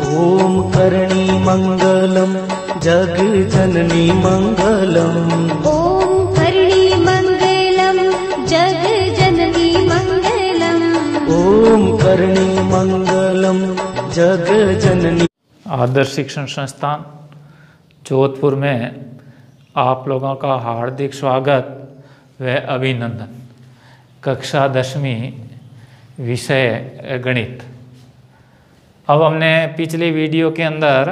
ओम करणी मंगलम जग जननी मंगलम। ओम करणी मंगलम जग जननी मंगलम। ओम करणी मंगलम जग जननी। आदर्श शिक्षण संस्थान जोधपुर में आप लोगों का हार्दिक स्वागत व अभिनंदन। कक्षा 10वीं विषय गणित। अब हमने पिछली वीडियो के अंदर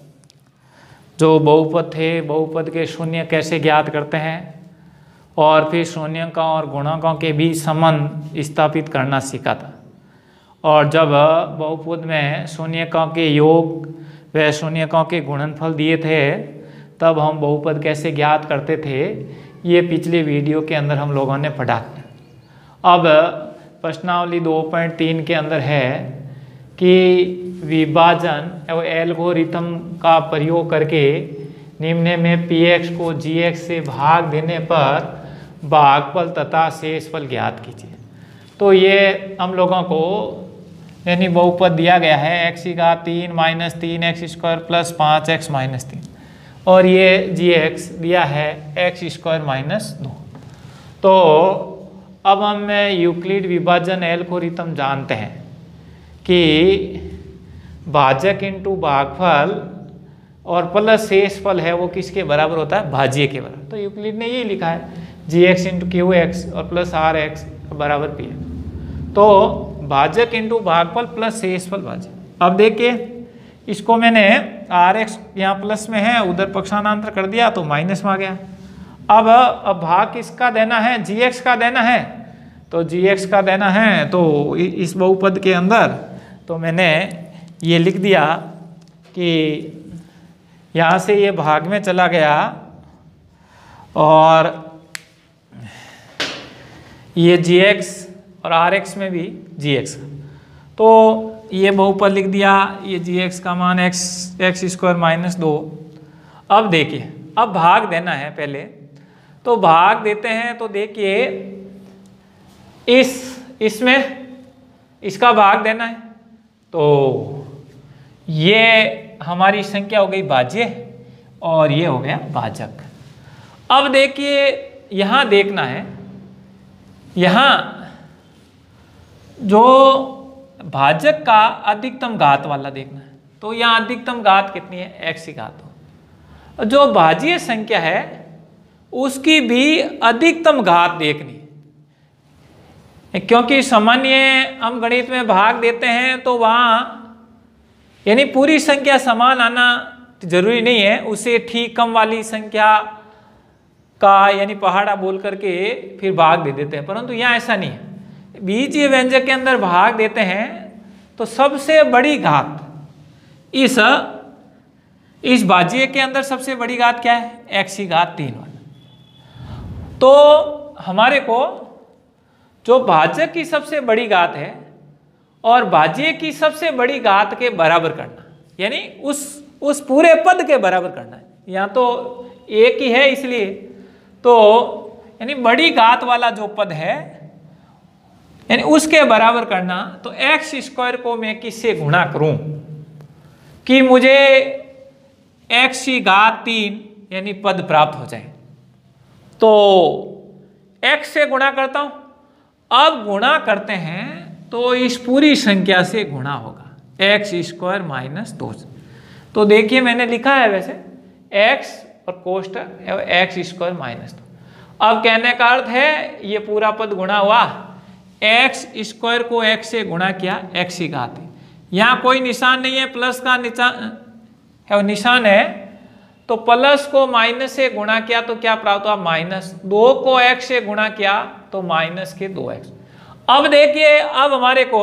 जो बहुपद थे, बहुपद के शून्य कैसे ज्ञात करते हैं और फिर शून्यकों और गुणकों के बीच संबंध स्थापित करना सीखा था। और जब बहुपद में शून्यकों के योग व शून्यकों के गुणनफल दिए थे तब हम बहुपद कैसे ज्ञात करते थे, ये पिछली वीडियो के अंदर हम लोगों ने पढ़ा। अब प्रश्नावली 2.3 के अंदर है कि विभाजन एवं एल्गोरिथम का प्रयोग करके निम्न में px को gx से भाग देने पर भागफल तथा शेषफल ज्ञात कीजिए। तो ये हम लोगों को यानी बहुपद दिया गया है x की घात 3 minus 3x square plus 5x minus 3 और ये gx दिया है x स्क्वायर माइनस 2। तो अब हम यूक्लिड विभाजन एल्गोरिथम जानते हैं कि भाजक इंटू भागफल और प्लस शेषफल है वो किसके बराबर होता है, भाज्य के बराबर। तो यूक्लिड ने ये लिखा है gx इंटू qx और प्लस rx बराबर p है। तो भाजक इंटू भागफल प्लस शेषफल भाज्य। अब देखिए इसको मैंने rx यहाँ प्लस में है, उधर पक्षांतर कर दिया तो माइनस में आ गया। अब भाग किसका देना है, gx का देना है। तो gx का देना है तो इस बहुपद के अंदर तो मैंने ये लिख दिया कि यहाँ से ये भाग में चला गया और ये gx और rx में भी gx। तो ये बहुपद लिख दिया, ये gx का मान x स्क्वायर माइनस 2। अब देखिए अब भाग देना है पहले, तो भाग देते हैं तो देखिए इसमें इसका भाग देना है तो ये हमारी संख्या हो गई भाज्य और ये हो गया भाजक। अब देखिए यहाँ देखना है, यहाँ जो भाजक का अधिकतम घात वाला देखना है। तो यहाँ अधिकतम घात कितनी है, x की घात हो। जो भाज्य संख्या है उसकी भी अधिकतम घात देखनी है, क्योंकि सामान्य हम गणित में भाग देते हैं तो वहाँ यानी पूरी संख्या समान आना जरूरी नहीं है, उससे ठीक कम वाली संख्या का यानी पहाड़ा बोल करके फिर भाग दे देते हैं। परंतु यहाँ ऐसा नहीं है, बीजीय व्यंजक के अंदर भाग देते हैं तो सबसे बड़ी घात इस भाज्य के अंदर सबसे बड़ी घात क्या है, x की घात 3 वाला। तो हमारे को जो भाजक की सबसे बड़ी घात है और भाज्य की सबसे बड़ी घात के बराबर करना, यानी उस पूरे पद के बराबर करना है। यहाँ तो एक ही है इसलिए तो यानी बड़ी घात वाला जो पद है यानी उसके बराबर करना। तो x स्क्वायर को मैं किससे गुणा करूं कि मुझे x की घात 3 यानी पद प्राप्त हो जाए। तो x से गुणा करता हूं। अब गुणा करते हैं तो इस पूरी संख्या से गुणा होगा x स्क्वायर माइनस 2। तो देखिए मैंने लिखा है वैसे x और कोष्ठक x स्क्वायर माइनस 2। अब कहने का अर्थ है ये पूरा पद गुणा हुआ, x स्क्वायर को x से गुणा किया, x की घात है। यहाँ कोई निशान नहीं है, प्लस का निशान है तो प्लस को माइनस से गुणा किया तो क्या प्राप्त हुआ, माइनस 2 को x से गुणा किया तो माइनस के 2x। अब देखिए अब हमारे को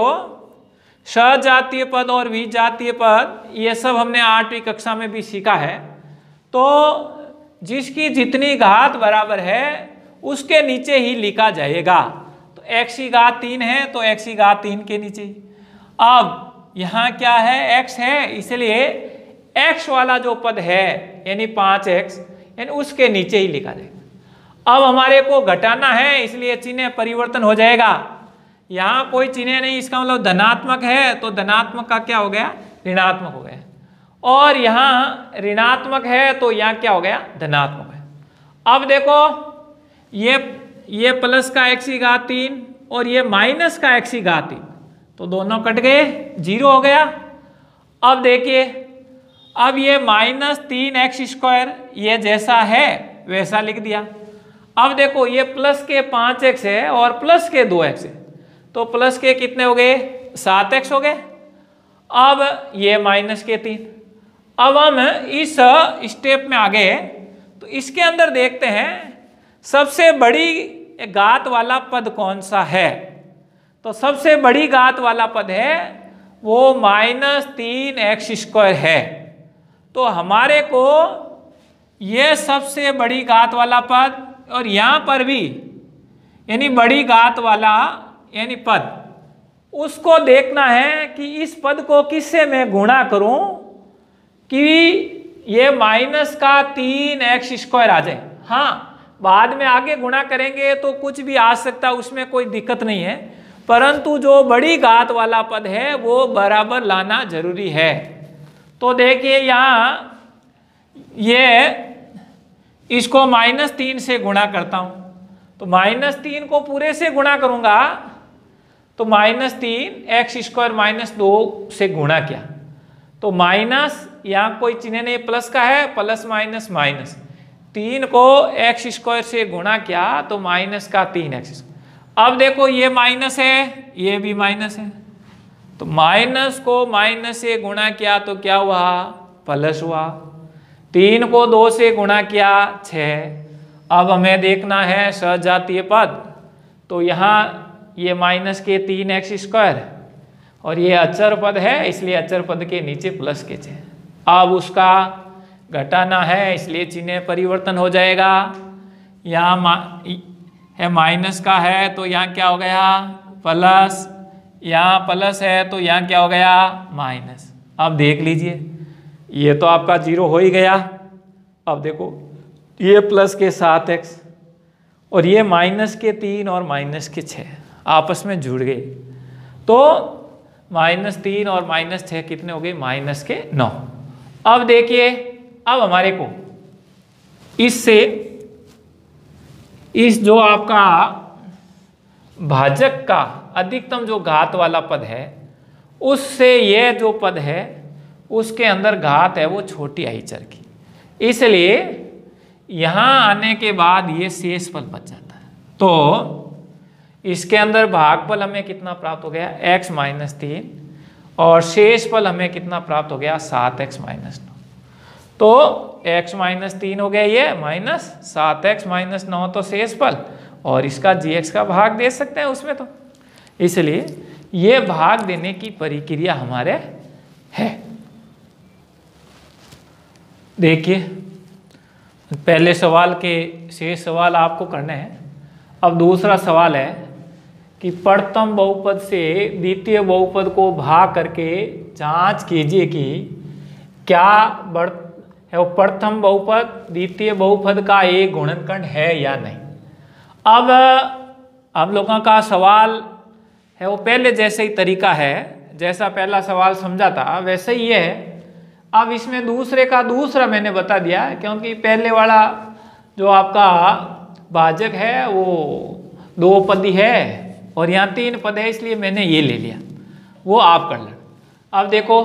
सजातीय पद और विजातीय पद ये सब हमने 8वीं कक्षा में भी सीखा है। तो जिसकी जितनी घात बराबर है उसके नीचे ही लिखा जाएगा। तो x की घात 3 है तो x की घात 3 के नीचे ही। अब यहाँ क्या है, x है, इसलिए x वाला जो पद है यानी 5x यानी उसके नीचे ही लिखा जाएगा। अब हमारे को घटाना है इसलिए चिन्ह परिवर्तन हो जाएगा। यहाँ कोई चिन्ह नहीं, इसका मतलब धनात्मक है तो धनात्मक का क्या हो गया, ऋणात्मक हो गया। और यहाँ ऋणात्मक है तो यहाँ क्या हो गया, धनात्मक है। अब देखो ये प्लस का x की घात 3 और ये माइनस का x की घात 3, तो दोनों कट गए, 0 हो गया। अब देखिए, अब ये -3x² ये जैसा है वैसा लिख दिया। अब देखो ये प्लस के 5x है और प्लस के 2x है, तो प्लस के कितने हो गए, 7x हो गए। अब ये माइनस के 3। अब हम इस स्टेप में आ गए, तो इसके अंदर देखते हैं सबसे बड़ी घात वाला पद कौन सा है। तो सबसे बड़ी घात वाला पद है वो -3x² है। तो हमारे को ये सबसे बड़ी घात वाला पद और यहाँ पर भी यानी बड़ी घात वाला यानी पद, उसको देखना है कि इस पद को किससे मैं गुणा करूं कि ये -3x² आ जाए। हाँ, बाद में आगे गुणा करेंगे तो कुछ भी आ सकता है, उसमें कोई दिक्कत नहीं है, परंतु जो बड़ी घात वाला पद है वो बराबर लाना जरूरी है। तो देखिए यहाँ ये इसको -3 से गुणा करता हूं, तो -3 को पूरे से गुणा करूंगा तो -3x² -2 से गुणा किया तो माइनस, यहाँ कोई चिन्ह नहीं, प्लस का है, प्लस माइनस माइनस, 3 को x² से गुणा किया तो माइनस का 3x। अब देखो ये माइनस है, ये भी माइनस है, तो माइनस को माइनस से गुणा किया तो क्या हुआ, प्लस हुआ। 3 को 2 से गुणा किया 6। अब हमें देखना है सजातीय पद, तो यहाँ ये माइनस के 3x² और ये अचर पद है, इसलिए अचर पद के नीचे प्लस के 6। अब उसका घटाना है इसलिए चिन्ह परिवर्तन हो जाएगा। यहाँ है माइनस का है तो यहाँ क्या हो गया, प्लस, यहाँ प्लस है तो यहाँ क्या हो गया, माइनस। अब देख लीजिए ये तो आपका 0 हो ही गया। अब देखो ये प्लस के 7x और ये माइनस के 3 और माइनस के 6 आपस में जुड़ गए, तो -3 और -6 कितने हो गए, -9। अब देखिए, अब हमारे को इससे इस जो आपका भाजक का अधिकतम जो घात वाला पद है उससे ये जो पद है उसके अंदर घात है वो छोटी आई चर की, इसलिए यहाँ आने के बाद ये शेष फल बच जाता है। तो इसके अंदर भागफल हमें कितना प्राप्त हो गया, x -3 और शेष फल हमें कितना प्राप्त हो गया, 7x -9। तो x -3 हो गया ये माइनस 7x -9 तो शेष फल, और इसका gx का भाग दे सकते हैं उसमें, तो इसलिए ये भाग देने की प्रक्रिया हमारे है। देखिए पहले सवाल के शेष सवाल आपको करने हैं। अब दूसरा सवाल है कि प्रथम बहुपद से द्वितीय बहुपद को भाग करके जांच कीजिए कि क्या प्रथम बहुपद द्वितीय बहुपद का एक गुणनखंड है या नहीं। अब हम लोगों का सवाल है वो पहले जैसे ही तरीका है, जैसा पहला सवाल समझा था वैसे ही है। अब इसमें दूसरे का दूसरा मैंने बता दिया, क्योंकि पहले वाला जो आपका भाजक है वो 2 पदी है और यहाँ 3 पद है, इसलिए मैंने ये ले लिया, वो आप कर लेना। अब देखो,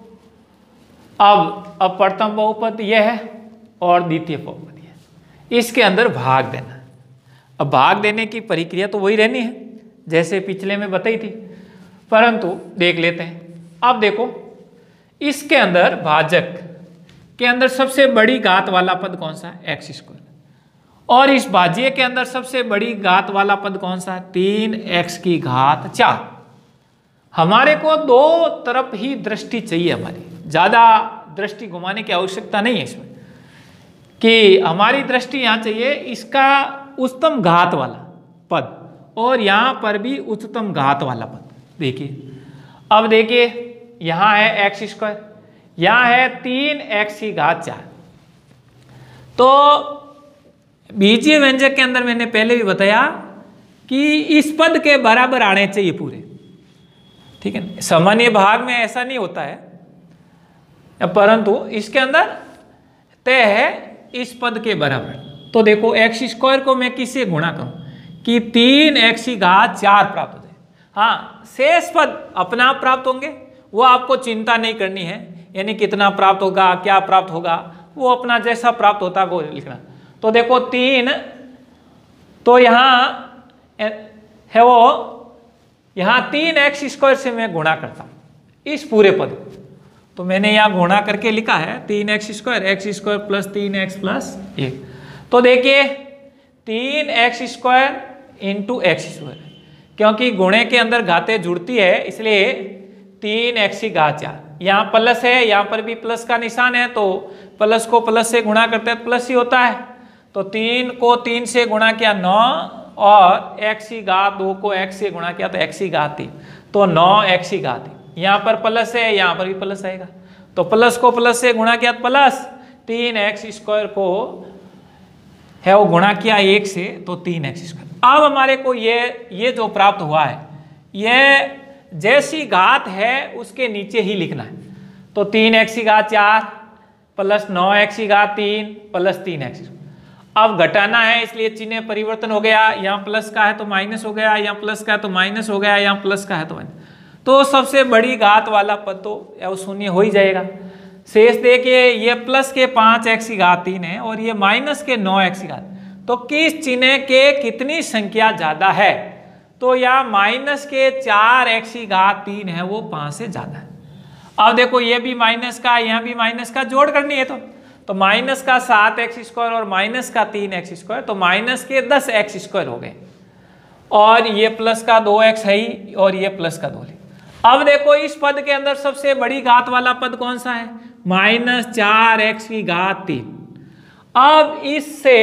अब प्रथम बहुपद ये है और द्वितीय बहुपद ये है, इसके अंदर भाग देना। अब भाग देने की प्रक्रिया तो वही रहनी है जैसे पिछले में बताई थी, परंतु देख लेते हैं। अब देखो इसके अंदर भाजक के अंदर सबसे बड़ी घात वाला पद कौन सा है, x², और इस भाज्य के अंदर सबसे बड़ी घात वाला पद कौन सा है, 3x⁴। हमारे को 2 तरफ ही दृष्टि चाहिए, हमारी ज़्यादा दृष्टि घुमाने की आवश्यकता नहीं है इसमें, कि हमारी दृष्टि यहाँ चाहिए इसका उच्चतम घात वाला पद और यहाँ पर भी उच्चतम घात वाला पद। देखिए अब देखिए यहाँ है x², यहाँ है 3x⁴। तो बीजीय व्यंजक के अंदर मैंने पहले भी बताया कि इस पद के बराबर आने चाहिए पूरे, ठीक है। सामान्य भाग में ऐसा नहीं होता है, परंतु इसके अंदर तय है इस पद के बराबर। तो देखो एक्स स्क्वायर को मैं किससे गुणा करूं कि 3x की घात 4 प्राप्त हो जाए। हाँ, शेष पद अपना आप प्राप्त होंगे, वो आपको चिंता नहीं करनी है, यानी कितना प्राप्त होगा क्या प्राप्त होगा वो अपना जैसा प्राप्त होता है वो लिखना। तो देखो 3, तो यहाँ है वो, यहाँ 3x स्क्वायर से मैं गुणा करता हूँ इस पूरे पद को, तो मैंने यहाँ गुणा करके लिखा है 3x square plus 3x plus 1। तो देखिए 3x square into x square, क्योंकि गुणे के अंदर घातें जुड़ती है इसलिए 3x की घात 4, यहाँ प्लस है, यहाँ पर भी प्लस का निशान है, तो प्लस को प्लस से गुणा करते हैं प्लस ही होता है। तो 3 को 3 से गुणा किया 9 और x की घात 2 को x से गुणा किया तो x की घात 3, तो 9x की घात 3। यहाँ पर प्लस है, यहाँ पर भी प्लस आएगा, तो प्लस को प्लस से गुणा किया प्लस 3x स्क्वायर को है वो गुणा किया 1 से तो 3x स्क्वायर। अब हमारे को ये जो प्राप्त हुआ है ये जैसी घात है उसके नीचे ही लिखना है। तो 3x की घात 4 प्लस 9x की घात 3 प्लस 3x। अब घटाना है इसलिए चिन्ह परिवर्तन हो गया, यहाँ प्लस का है तो माइनस हो गया, यहाँ प्लस का है तो माइनस हो गया, यहाँ प्लस का है तो माइनस। तो सबसे बड़ी घात वाला पद तो शून्य हो ही जाएगा। शेष देखिए ये प्लस के 5x की घात 3 है और ये माइनस के 9x की घात, तो किस चिन्ह के कितनी संख्या ज्यादा है, तो यहाँ माइनस के 4x की घात 3 है वो 5 से ज्यादा है। अब देखो ये भी माइनस का, यहाँ भी माइनस का, जोड़ करनी है तो माइनस का 7x स्क्वायर और माइनस का 3x स्क्वायर, तो माइनस के 10x स्क्वायर हो गए, और ये प्लस का 2x है ही और ये प्लस का 2 है। अब देखो इस पद के अंदर सबसे बड़ी घात वाला पद कौन सा है, माइनस 4x की घात 3। अब इससे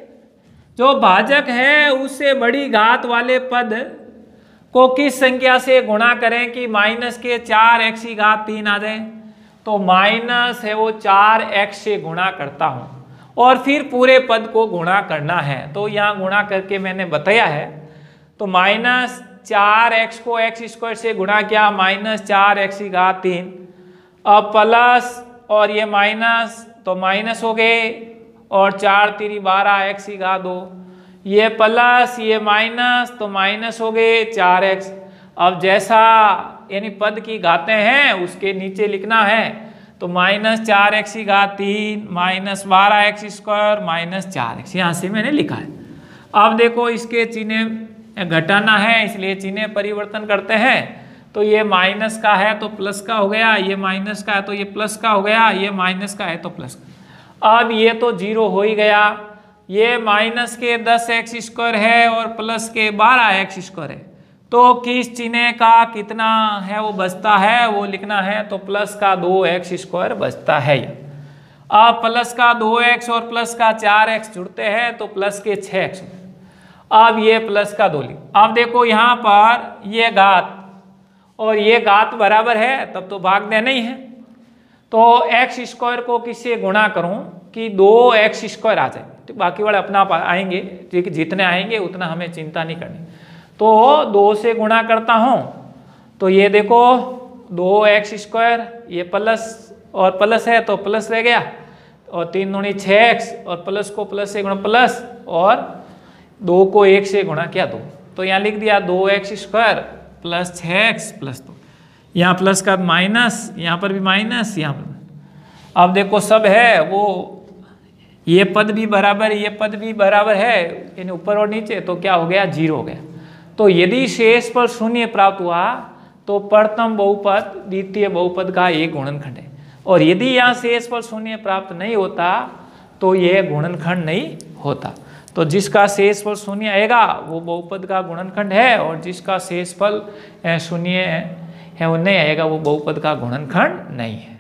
जो भाजक है उससे बड़ी घात वाले पद को किस संख्या से गुणा करें कि माइनस के 4x की घात 3 आ जाए, तो माइनस है वो 4x से गुणा करता हूं और फिर पूरे पद को गुणा करना है। तो यहाँ गुणा करके मैंने बताया है, तो माइनस 4x को x स्क्वायर से गुणा किया माइनस 4x की घात 3, अब प्लस और ये माइनस तो माइनस हो गए और 4 3 12 x की घात 2, ये प्लस ये माइनस तो माइनस हो गए 4x। अब जैसा यानी पद की घातें हैं उसके नीचे लिखना है, तो माइनस 4x की घात 3 minus 12x square minus 4x, यहाँ से मैंने लिखा है। अब देखो इसके चिन्ह घटाना है इसलिए चिन्ह परिवर्तन करते हैं, तो ये माइनस का है तो प्लस का हो गया, ये माइनस का है तो ये प्लस का हो गया, ये माइनस का है तो प्लस का। अब ये तो 0 हो ही गया, ये माइनस के 10x स्क्वायर है और प्लस के 12x स्क्वायर है, तो किस चिन्ह का कितना है वो बचता है वो लिखना है, तो प्लस का 2x स्क्वायर बचता है। अब प्लस का 2x और प्लस का 4x जुड़ते हैं तो प्लस के 6x। अब ये प्लस का 2 लिख। अब देखो यहाँ पर ये घात और ये घात बराबर है तब तो भाग देना ही है, तो x स्क्वायर को किससे गुणा करूं कि 2x स्क्वायर आ जाए, तो बाकी वाले अपना आप आएंगे, जितने आएंगे उतना हमें चिंता नहीं करनी। तो 2 से गुणा करता हूं तो ये देखो 2x स्क्वायर, ये प्लस और प्लस है तो प्लस रह गया, और 3 दूनी 6x और प्लस को प्लस से गुणा प्लस और 2 को 1 से गुणा किया 2, तो यहाँ लिख दिया 2x square plus 6x plus 2, यहाँ प्लस का माइनस, यहाँ पर भी माइनस, यहाँ पर। अब देखो सब है वो, ये पद भी बराबर ये पद भी बराबर है, यानी ऊपर और नीचे, तो क्या हो गया 0 हो गया। तो यदि शेष पर शून्य प्राप्त हुआ तो प्रथम बहुपद द्वितीय बहुपद का एक गुणनखंड है, और यदि यहाँ शेष पर शून्य प्राप्त नहीं होता तो यह गुणनखंड नहीं होता। तो जिसका शेषफल शून्य आएगा वो बहुपद का गुणनखंड है, और जिसका शेषफल शून्य है वो नहीं आएगा वो बहुपद का गुणनखंड नहीं है।